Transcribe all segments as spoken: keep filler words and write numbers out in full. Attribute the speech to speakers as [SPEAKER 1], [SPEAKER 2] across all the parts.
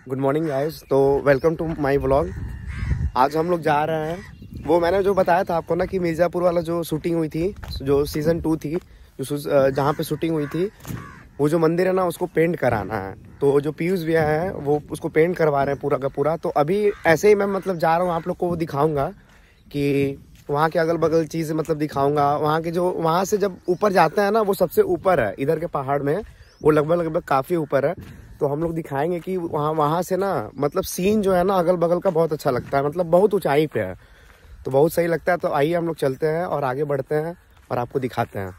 [SPEAKER 1] Good morning guys. तो welcome to my vlog. आज हम लोग जा रहे हैं, वो मैंने जो बताया था आपको ना कि मिर्ज़ापुर वाला जो शूटिंग हुई थी, जो सीज़न टू थी, जो जहाँ पे शूटिंग हुई थी, वो जो मंदिर है ना उसको पेंट कराना है। तो जो पीयूष भैया है वो उसको पेंट करवा रहे हैं पूरा का पूरा। तो अभी ऐसे ही मैं मतलब जा रहा हूँ, आप लोग को वो दिखाऊँगा कि वहाँ के अगल बगल चीज़ मतलब दिखाऊँगा। वहाँ के जो वहाँ से जब ऊपर जाते हैं ना, वो सबसे ऊपर है इधर के पहाड़ में, वो लगभग लगभग काफ़ी ऊपर है। तो हम लोग दिखाएंगे कि वहाँ वहाँ से ना मतलब सीन जो है ना अगल बगल का बहुत अच्छा लगता है, मतलब बहुत ऊंचाई पे है, तो बहुत सही लगता है। तो आइए हम लोग चलते हैं और आगे बढ़ते हैं और आपको दिखाते हैं।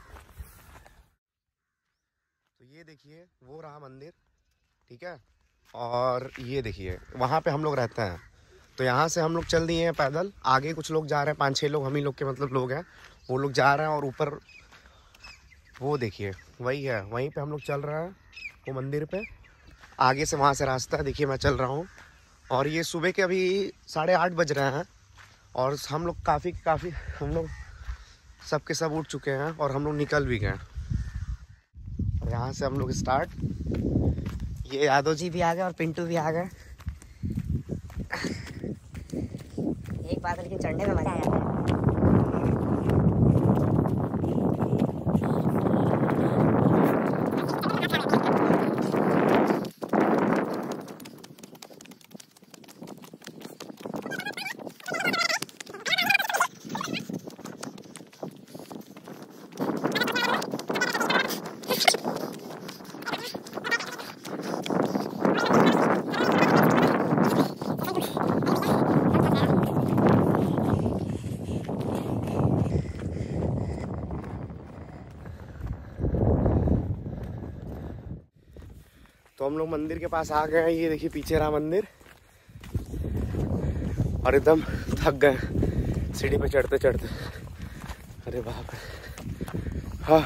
[SPEAKER 1] तो ये देखिए वो रहा मंदिर, ठीक है। और ये देखिए वहाँ पे हम लोग रहते हैं। तो यहाँ से हम लोग चल दिए हैं पैदल, आगे कुछ लोग जा रहे हैं, पाँच छः लोग हम ही लोग के मतलब लोग हैं, वो लोग जा रहे हैं। और ऊपर वो देखिए वही है, वहीं पे हम लोग चल रहे हैं वो मंदिर पे। आगे से वहाँ से रास्ता देखिए, मैं चल रहा हूँ। और ये सुबह के अभी साढ़े आठ बज रहे हैं और हम लोग काफ़ी काफ़ी हम लोग सब के सब उठ चुके हैं और हम लोग निकल भी गए। और यहाँ से हम लोग स्टार्ट, ये यादव जी भी आ गए और पिंटू भी आ गए।
[SPEAKER 2] एक बात लेकिन चढ़ने में मजा आ जाता है।
[SPEAKER 1] तो हम लोग मंदिर के पास आ गए हैं, ये देखिए पीछे रहा मंदिर। और एकदम थक गए सीढ़ी पे चढ़ते चढ़ते, अरे बाप रे। हाँ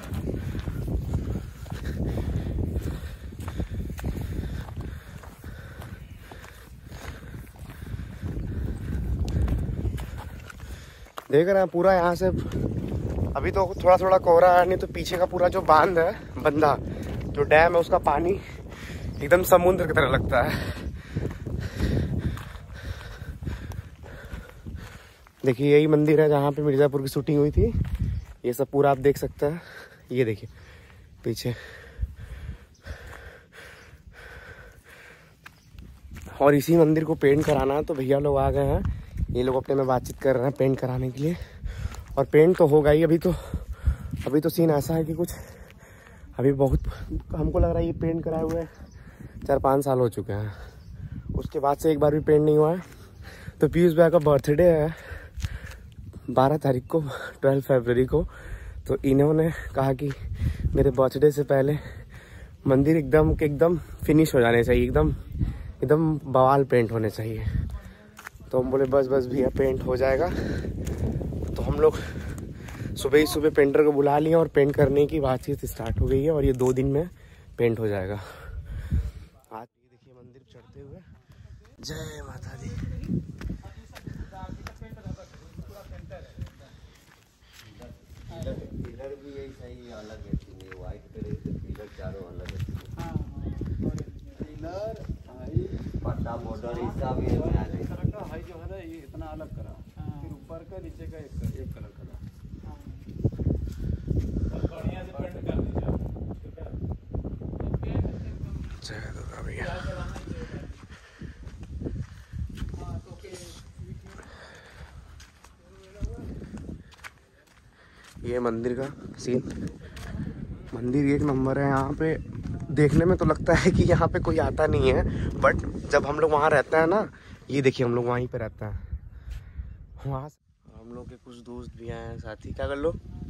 [SPEAKER 1] देख रहे हैं पूरा यहाँ से, अभी तो थोड़ा थोड़ा कोहरा है, नहीं तो पीछे का पूरा जो बांध है, बंधा जो डैम है, उसका पानी एकदम समुद्र की तरह लगता है। देखिए यही मंदिर है जहाँ पे मिर्ज़ापुर की शूटिंग हुई थी। ये सब पूरा आप देख सकते हैं, ये देखिए पीछे। और इसी मंदिर को पेंट कराना है, तो भैया लोग आ गए हैं, ये लोग अपने में बातचीत कर रहे हैं पेंट कराने के लिए। और पेंट तो होगा ही, अभी तो अभी तो सीन ऐसा है कि कुछ अभी बहुत, हमको लग रहा है ये पेंट कराए हुए चार पाँच साल हो चुके हैं, उसके बाद से एक बार भी पेंट नहीं हुआ है। तो पीयूष भाई का बर्थडे है बारह तारीख को, ट्वेल्व फरवरी को। तो इन्होंने कहा कि मेरे बर्थडे से पहले मंदिर एकदम एकदम फिनिश हो जाने चाहिए, एकदम एकदम बवाल पेंट होने चाहिए। तो हम बोले बस बस भैया पेंट हो जाएगा। तो हम लोग सुबह ही सुबह पेंटर को बुला लिए और पेंट करने की बातचीत स्टार्ट हो गई है, और ये दो दिन में पेंट हो जाएगा। आज ये देखिए मंदिर चढ़ते हुए, जय माता दी।
[SPEAKER 3] पिलर भी यही सही अलग है, व्हाइट कलर के पिलर चारों अलग है। हाँ पिलर हाई पट्टा बॉर्डर हिस्सा भी है, हाई जो है ना ये इतना अलग करा, फिर ऊपर का नीचे का एक एक कलर करा। बढ़िया से पेंट कर दीजिए।
[SPEAKER 1] जय दुर्गा भैया। ये मंदिर का सीन, मंदिर एक नंबर है। यहाँ पे देखने में तो लगता है कि यहाँ पे कोई आता नहीं है, बट जब हम लोग वहाँ रहते हैं ना, ये देखिए हम लोग वहीं पे रहते हैं। वहाँ हम लोग के कुछ दोस्त भी आए हैं साथी, क्या कर लो।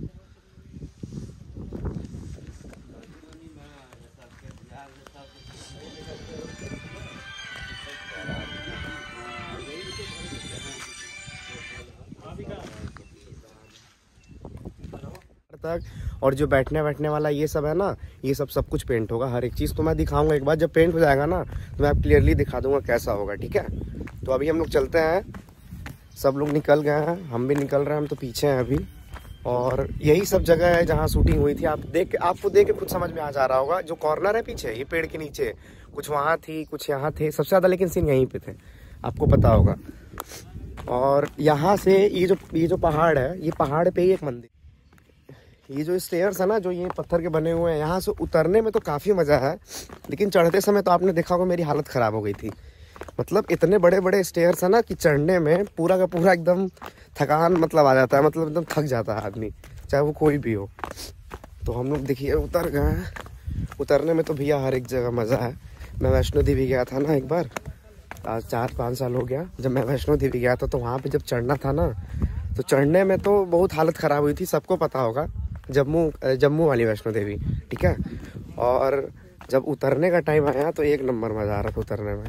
[SPEAKER 1] तक और जो बैठने बैठने वाला ये सब है ना, ये सब सब कुछ पेंट होगा, हर एक चीज़ तो मैं दिखाऊंगा एक बार जब पेंट हो जाएगा ना, तो मैं आप क्लियरली दिखा दूंगा कैसा होगा, ठीक है। तो अभी हम लोग चलते हैं, सब लोग निकल गए हैं, हम भी निकल रहे हैं, हम तो पीछे हैं अभी। और यही सब जगह है जहाँ शूटिंग हुई थी। आप देख आपको देख के खुद समझ में आ जा रहा होगा, जो कॉर्नर है पीछे ये पेड़ के नीचे, कुछ वहाँ थी, कुछ यहाँ थे, सबसे ज़्यादा लेकिन सीन यहीं पे थे, आपको पता होगा। और यहाँ से ये जो ये जो पहाड़ है, ये पहाड़ पे ही एक मंदिर, ये जो स्टेयर्स है ना, जो ये पत्थर के बने हुए हैं, यहाँ से उतरने में तो काफ़ी मज़ा है, लेकिन चढ़ते समय तो आपने देखा होगा मेरी हालत ख़राब हो गई थी। मतलब इतने बड़े बड़े स्टेयर्स है ना कि चढ़ने में पूरा का पूरा एकदम थकान मतलब आ जाता है, मतलब एकदम थक जाता है आदमी, चाहे वो कोई भी हो। तो हम लोग देखिए उतर गए हैं। उतरने में तो भैया हर एक जगह मज़ा है। मैं वैष्णो देवी गया था ना एक बार, आज चार पाँच साल हो गया, जब मैं वैष्णो देवी गया था तो वहाँ पे जब चढ़ना था ना, तो चढ़ने में तो बहुत हालत ख़राब हुई थी, सबको पता होगा, जम्मू जम्मू वाली वैष्णो देवी, ठीक है। और जब उतरने का टाइम आया तो एक नंबर मज़ा आ रहा था उतरने में।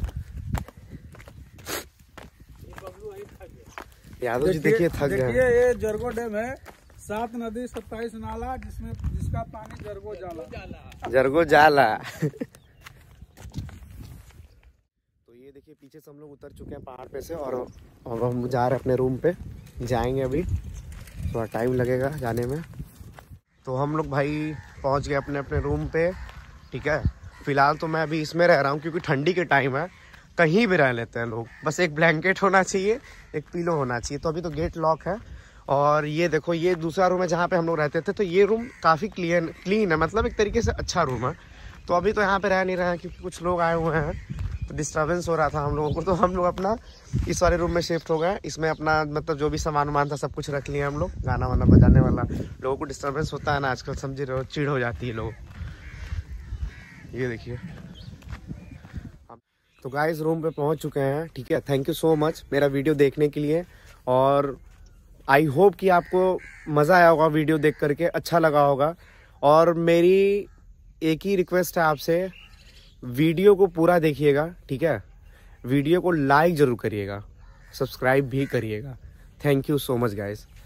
[SPEAKER 1] यादव जी देखिए थक गए।
[SPEAKER 4] देखिए ये जरगो डैम है, सात नदी सत्ताईस नाला, जिसमें जिसका पानी जरगो जाला
[SPEAKER 1] जरगो जाला तो ये देखिए पीछे से हम लोग उतर चुके हैं पहाड़ पे से, और अब हम जा रहे हैं अपने रूम पे, जाएंगे अभी, थोड़ा टाइम लगेगा जाने में। तो हम लोग भाई पहुंच गए अपने अपने रूम पे, ठीक है। फिलहाल तो मैं अभी इसमें रह रहा हूँ क्योंकि ठंडी के टाइम है, कहीं भी रह लेते हैं लोग, बस एक ब्लैंकेट होना चाहिए, एक पिलो होना चाहिए। तो अभी तो गेट लॉक है। और ये देखो ये दूसरा रूम है जहाँ पे हम लोग रहते थे, तो ये रूम काफ़ी क्लीन क्लीन है, मतलब एक तरीके से अच्छा रूम है। तो अभी तो यहाँ पे रह नहीं रहे हैं क्योंकि कुछ लोग आए हुए हैं, तो डिस्टर्बेंस हो रहा था हम लोगों को, तो हम लोग अपना इस वाले रूम में शिफ्ट हो गए। इसमें अपना मतलब जो भी सामान वामान था सब कुछ रख लिया हम लोग, गाना वाना बजाने वाला। लोगों को डिस्टर्बेंस होता है ना आजकल, समझ रहे हो, चिढ़ हो जाती है लोग। ये देखिए तो गाइस रूम पे पहुंच चुके हैं, ठीक है। थैंक यू सो मच मेरा वीडियो देखने के लिए, और आई होप कि आपको मज़ा आया होगा वीडियो देख करके, अच्छा लगा होगा। और मेरी एक ही रिक्वेस्ट है आपसे, वीडियो को पूरा देखिएगा, ठीक है। वीडियो को लाइक ज़रूर करिएगा, सब्सक्राइब भी करिएगा। Thank you so much guys.